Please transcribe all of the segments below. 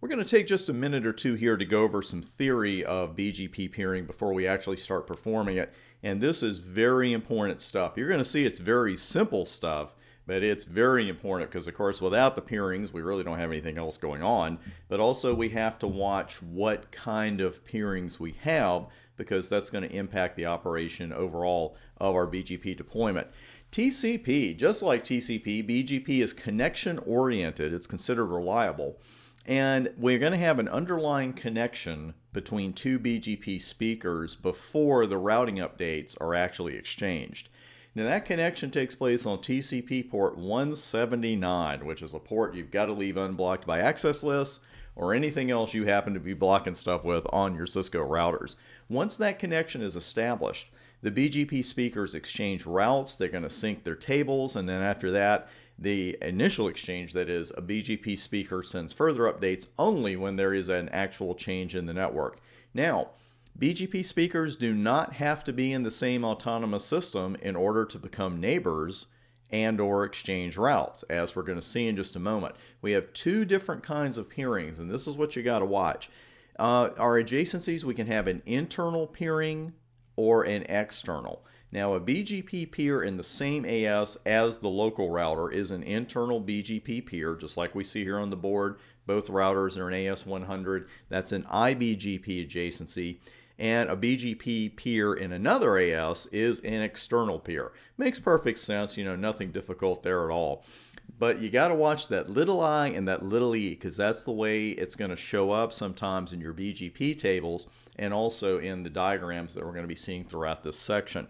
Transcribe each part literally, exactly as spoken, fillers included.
We're going to take just a minute or two here to go over some theory of B G P peering before we actually start performing it. And this is very important stuff. You're going to see it's very simple stuff, but it's very important because, of course, without the peerings, we really don't have anything else going on. But also we have to watch what kind of peerings we have because that's going to impact the operation overall of our B G P deployment. T C P, just like T C P, B G P is connection oriented. It's considered reliable. And we're going to have an underlying connection between two B G P speakers before the routing updates are actually exchanged. Now that connection takes place on T C P port one seventy-nine, which is a port you've got to leave unblocked by access lists or anything else you happen to be blocking stuff with on your Cisco routers. Once that connection is established, the B G P speakers exchange routes, they're going to sync their tables, and then after that, the initial exchange, that is, a B G P speaker sends further updates only when there is an actual change in the network. Now, B G P speakers do not have to be in the same autonomous system in order to become neighbors and or exchange routes, as we're going to see in just a moment. We have two different kinds of peerings, and this is what you got to watch. Uh, our adjacencies, we can have an internal peering or an external. Now a B G P peer in the same A S as the local router is an internal B G P peer, just like we see here on the board. Both routers are an A S one hundred. That's an I B G P adjacency. And a B G P peer in another A S is an external peer. Makes perfect sense, you know, nothing difficult there at all. But you got to watch that little I and that little e, because that's the way it's going to show up sometimes in your B G P tables and also in the diagrams that we're going to be seeing throughout this section.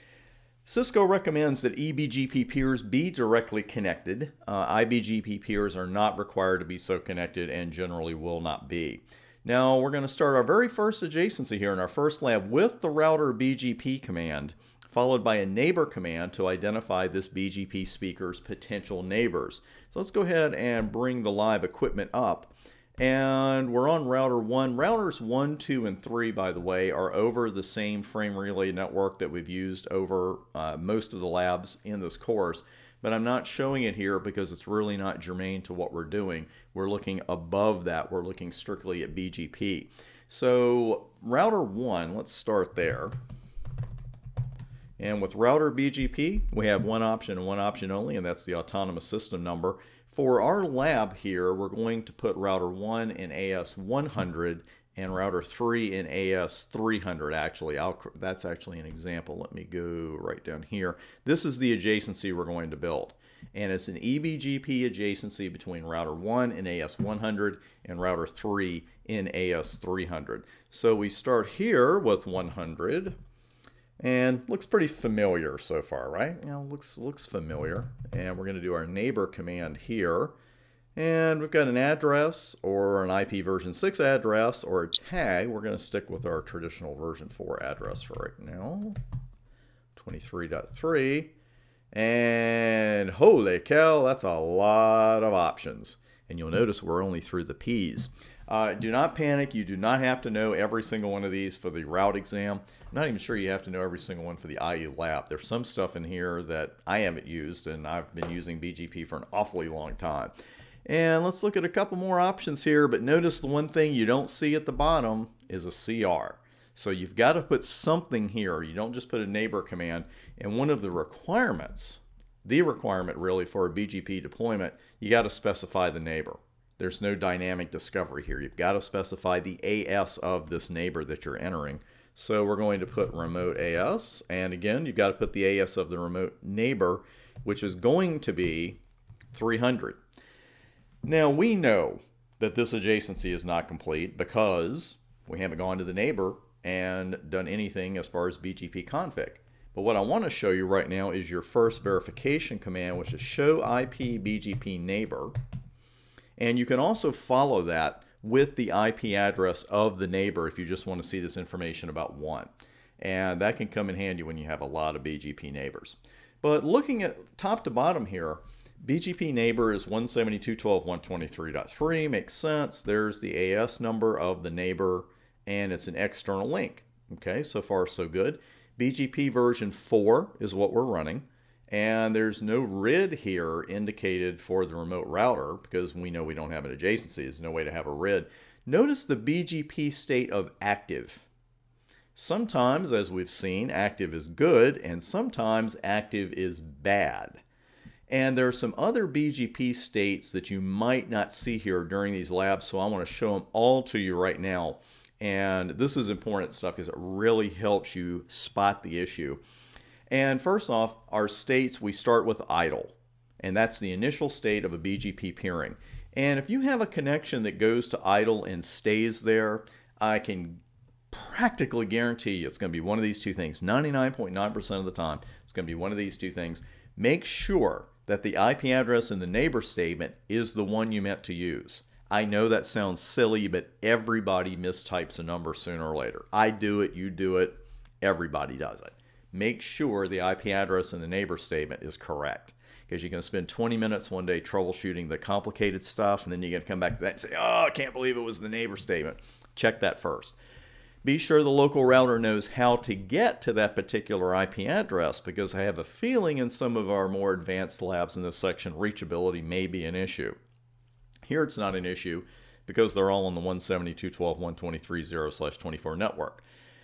Cisco recommends that E B G P peers be directly connected. Uh, I B G P peers are not required to be so connected and generally will not be. Now we're going to start our very first adjacency here in our first lab with the router B G P command, followed by a neighbor command to identify this B G P speaker's potential neighbors. So let's go ahead and bring the live equipment up. And we're on router one. Routers one, two, and three, by the way, are over the same frame relay network that we've used over uh, most of the labs in this course. But I'm not showing it here because it's really not germane to what we're doing. We're looking above that. We're looking strictly at B G P. So router one, let's start there. And with router B G P, we have one option and one option only, and that's the autonomous system number. For our lab here, we're going to put router one in A S one hundred and router three in A S three hundred. Actually, I'll, that's actually an example. Let me go right down here. This is the adjacency we're going to build. And it's an E B G P adjacency between router one in A S one hundred and router three in A S three hundred. So we start here with one hundred. And looks pretty familiar so far, right? You know, looks looks familiar. And we're going to do our neighbor command here. And we've got an address or an I P version six address or a tag. We're going to stick with our traditional version four address for right now. twenty-three dot three. And holy cow, that's a lot of options. And you'll notice we're only through the P's. Uh, do not panic. You do not have to know every single one of these for the route exam. I'm not even sure you have to know every single one for the I E lab. There's some stuff in here that I haven't used, and I've been using B G P for an awfully long time. And let's look at a couple more options here, but notice the one thing you don't see at the bottom is a C R. So you've got to put something here. You don't just put a neighbor command. And one of the requirements, the requirement really for a B G P deployment, you got to specify the neighbor. There's no dynamic discovery here. You've got to specify the A S of this neighbor that you're entering. So we're going to put remote A S, and again, you've got to put the A S of the remote neighbor, which is going to be three hundred. Now we know that this adjacency is not complete because we haven't gone to the neighbor and done anything as far as B G P config. But what I want to show you right now is your first verification command, which is show I P B G P neighbor. And you can also follow that with the I P address of the neighbor if you just want to see this information about one. And that can come in handy when you have a lot of B G P neighbors. But looking at top to bottom here, B G P neighbor is one seventy-two dot twelve dot one twenty-three dot three, makes sense. There's the A S number of the neighbor, and it's an external link. Okay, so far so good. B G P version four is what we're running. And there's no R I D here indicated for the remote router because we know we don't have an adjacency. There's no way to have a R I D. Notice the B G P state of active. Sometimes, as we've seen, active is good, and sometimes active is bad. And there are some other B G P states that you might not see here during these labs, so I want to show them all to you right now. And this is important stuff because it really helps you spot the issue. And first off, our states, we start with idle, and that's the initial state of a B G P peering. And if you have a connection that goes to idle and stays there, I can practically guarantee you it's going to be one of these two things. ninety-nine point nine percent of the time, it's going to be one of these two things. Make sure that the I P address in the neighbor statement is the one you meant to use. I know that sounds silly, but everybody mistypes a number sooner or later. I do it, you do it, everybody does it. Make sure the I P address in the neighbor statement is correct, because you're going to spend twenty minutes one day troubleshooting the complicated stuff, and then you're going to come back to that and say, oh, I can't believe it was the neighbor statement. Check that first. Be sure the local router knows how to get to that particular I P address, because I have a feeling in some of our more advanced labs in this section, reachability may be an issue. Here it's not an issue because they're all on the one seventy-two dot twelve dot one twenty-three dot zero slash twenty-four network.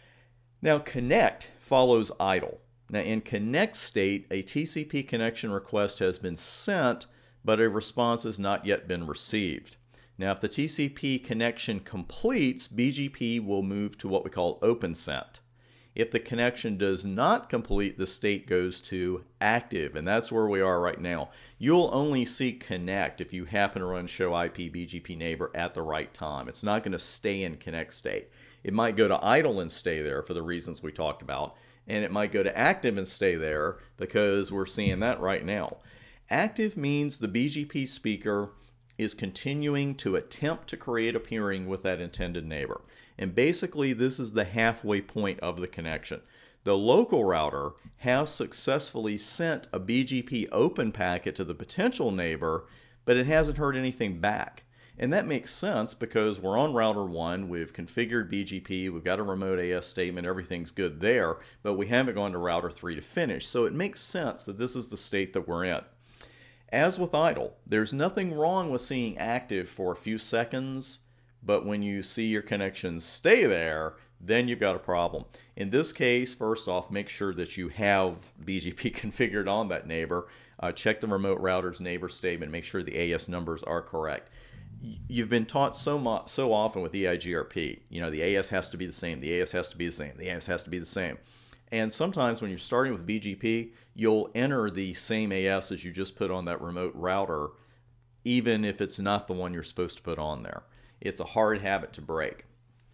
Now connect follows idle. Now in connect state, a T C P connection request has been sent, but a response has not yet been received. Now if the T C P connection completes, B G P will move to what we call open sent. If the connection does not complete, the state goes to active, and that's where we are right now. You'll only see connect if you happen to run show I P B G P neighbor at the right time. It's not going to stay in connect state. It might go to idle and stay there for the reasons we talked about, and it might go to active and stay there because we're seeing that right now. Active means the B G P speaker is continuing to attempt to create a peering with that intended neighbor. And basically this is the halfway point of the connection. The local router has successfully sent a B G P open packet to the potential neighbor, but it hasn't heard anything back. And that makes sense because we're on router one, we've configured B G P, we've got a remote A S statement, everything's good there, but we haven't gone to router three to finish. So it makes sense that this is the state that we're in. As with idle, there's nothing wrong with seeing active for a few seconds, but when you see your connection stay there, then you've got a problem. In this case, first off, make sure that you have B G P configured on that neighbor. Uh, check the remote router's neighbor statement, make sure the A S numbers are correct. You've been taught so much, so often with E I G R P, you know, the A S has to be the same, the A S has to be the same, the A S has to be the same. And sometimes when you're starting with B G P, you'll enter the same A S as you just put on that remote router, even if it's not the one you're supposed to put on there. It's a hard habit to break.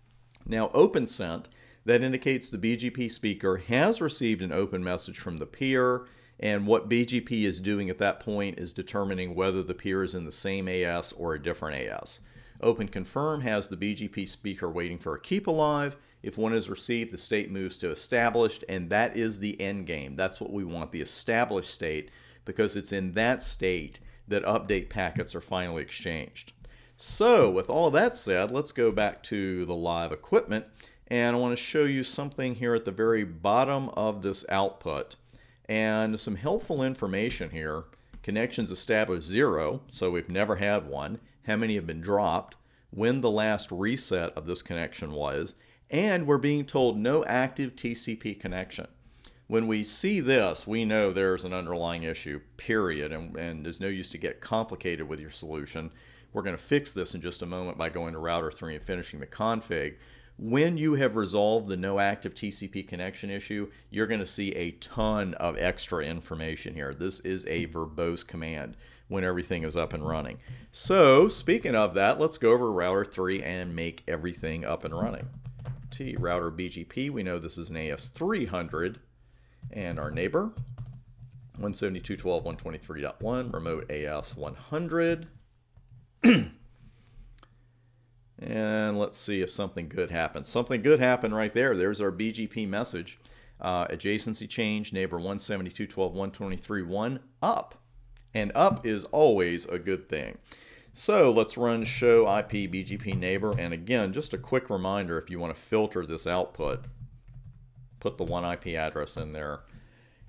Now, open sent, that indicates the B G P speaker has received an open message from the peer, and what B G P is doing at that point is determining whether the peer is in the same A S or a different A S. Open confirm has the B G P speaker waiting for a keep alive. If one is received, the state moves to established, and that is the end game. That's what we want, the established state, because it's in that state that update packets are finally exchanged. So with all that said, let's go back to the live equipment, and I want to show you something here at the very bottom of this output, and some helpful information here. Connections established zero, so we've never had one. How many have been dropped, when the last reset of this connection was, and we're being told no active T C P connection. When we see this, we know there's an underlying issue, period, and, and there's no use to get complicated with your solution. We're going to fix this in just a moment by going to router three and finishing the config. When you have resolved the no active T C P connection issue, you're going to see a ton of extra information here. This is a verbose command when everything is up and running. So speaking of that, let's go over router three and make everything up and running. T router B G P, we know this is an A S three hundred, and our neighbor one seventy-two dot twelve dot one twenty-three dot one, remote A S one hundred. And let's see if something good happens. Something good happened right there. There's our B G P message. Uh, adjacency change, neighbor one seventy-two dot twelve dot one twenty-three dot one, up. And up is always a good thing. So let's run show I P B G P neighbor. And again, just a quick reminder, if you want to filter this output, put the one I P address in there.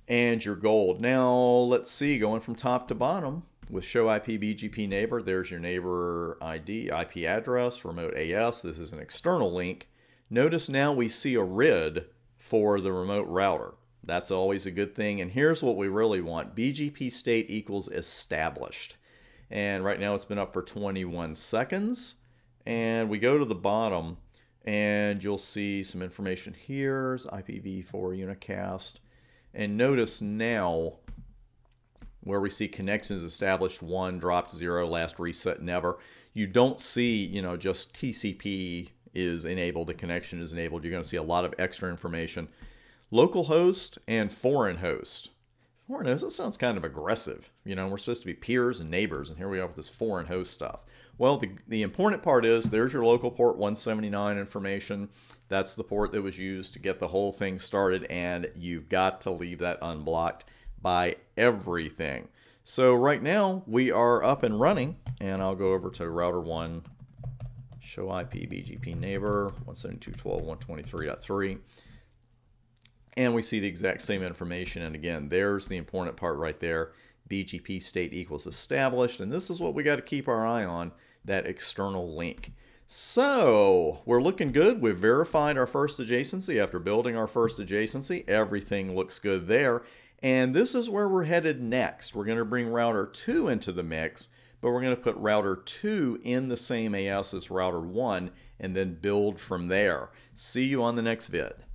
and you're gold. Now, let's see, going from top to bottom with show I P B G P neighbor, there's your neighbor I D, I P address, remote A S. This is an external link. Notice now we see a R I D for the remote router. That's always a good thing. And here's what we really want. B G P state equals established. And right now it's been up for twenty-one seconds. And we go to the bottom and you'll see some information here. Here's I P v four unicast. And notice now where we see connections established, one, dropped, zero, last reset, never. You don't see, you know, just T C P is enabled, the connection is enabled. You're going to see a lot of extra information. Local host and foreign host. Foreign host, that sounds kind of aggressive. You know, we're supposed to be peers and neighbors, and here we are with this foreign host stuff. Well, the, the important part is there's your local port one seventy-nine information. That's the port that was used to get the whole thing started, and you've got to leave that unblocked by everything. So right now we are up and running, and I'll go over to router one, show I P B G P neighbor one seventy-two dot twelve dot one twenty-three dot three. And we see the exact same information. And again, there's the important part right there. B G P state equals established. And this is what we got to keep our eye on, that external link. So we're looking good. We've verified our first adjacency. After building our first adjacency, everything looks good there. And this is where we're headed next. We're going to bring router two into the mix, but we're going to put router two in the same A S as router one and then build from there. See you on the next vid.